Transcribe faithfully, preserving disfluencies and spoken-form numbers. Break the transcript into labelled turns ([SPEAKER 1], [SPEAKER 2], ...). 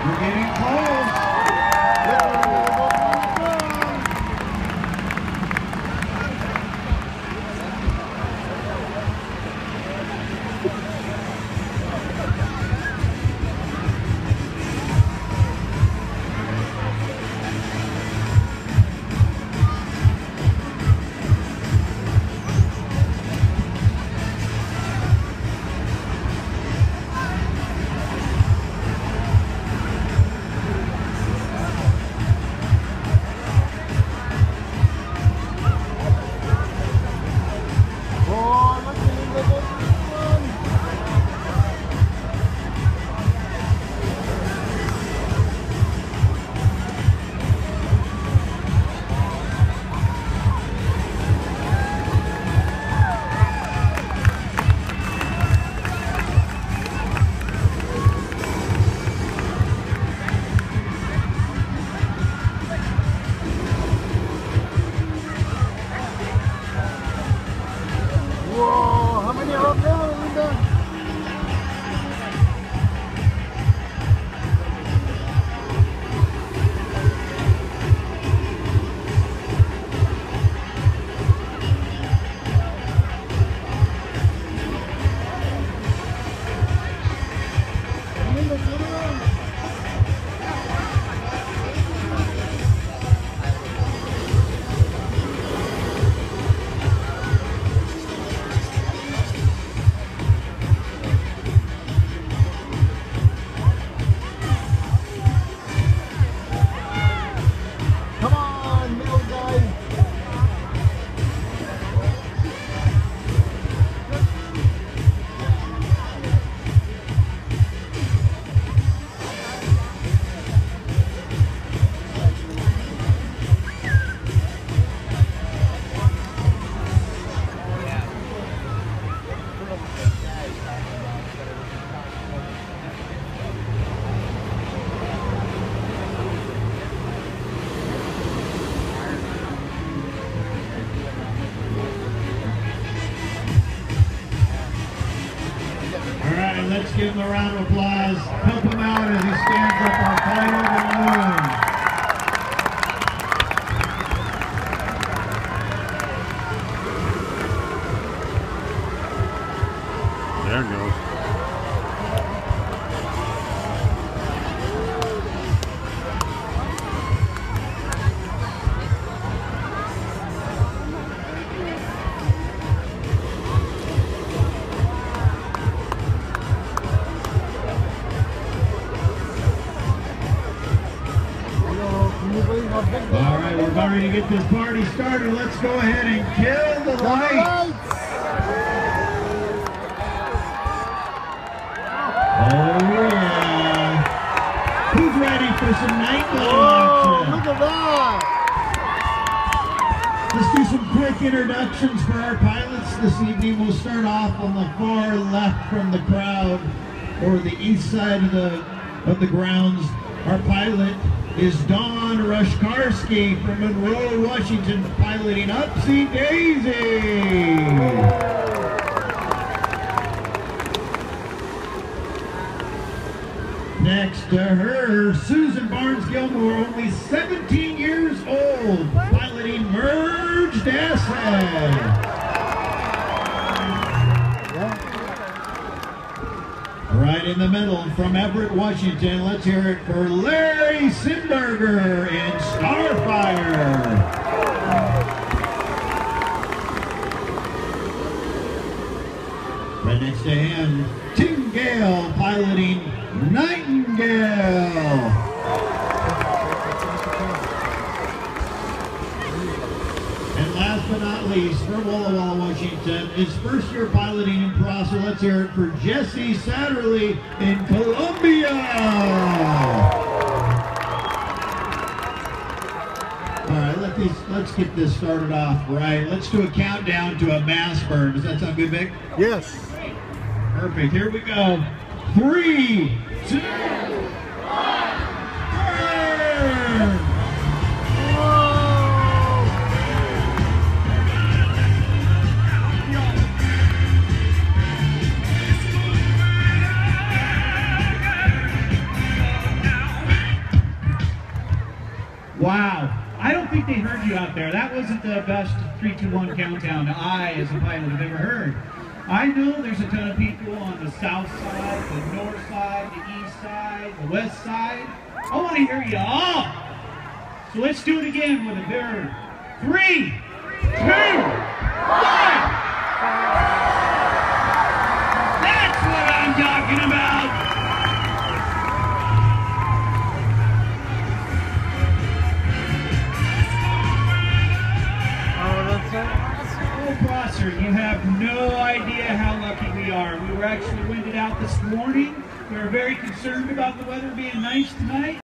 [SPEAKER 1] We're getting close.
[SPEAKER 2] Whoa, how many are up there, Linda? Linda, get around. Come on, middle guy.
[SPEAKER 1] All right, let's give him a round of applause. Help him out as he stands up our final balloon.
[SPEAKER 3] There it goes.
[SPEAKER 1] All right, we're about ready to get this party started. Let's go ahead and kill the lights. Oh yeah. Who's ready for some night glow
[SPEAKER 2] Oh,
[SPEAKER 1] action?
[SPEAKER 2] look at that.
[SPEAKER 1] Let's do some quick introductions for our pilots this evening. We'll start off on the far left from the crowd, or the east side of the of the grounds. Our pilot is Don Rushkarski from Monroe, Washington, piloting Upsy Daisy. Next to her, Susan Barnes Gilmore, only seventeen years old, piloting Merged Asset. Right in the middle, from Everett, Washington, let's hear it for Larry Sinberger in Starfire. Right next to him, Tim Gale piloting Nightingale. And last but not least, from Walla Walla, Washington, is first year piloting in Prosser. Let's hear it for Jesse Satterley in Columbia. All right, let these, let's get this started off right. Let's do a countdown to a mass burn. Does that sound good, Vic?
[SPEAKER 2] Yes.
[SPEAKER 1] Perfect. Here we go. Three, two, one, burn!
[SPEAKER 4] Wow. I don't think they heard you out there. That wasn't the best three two one countdown I, as a pilot, have ever heard. I know there's a ton of people on the south side, the north side, the east side, the west side. I want to hear you all. So let's do it again with a very three, two, one. That's what I'm talking about. Oh, Prosser, you have no idea how lucky we are. We were actually winded out this morning. We were very concerned about the weather being nice tonight.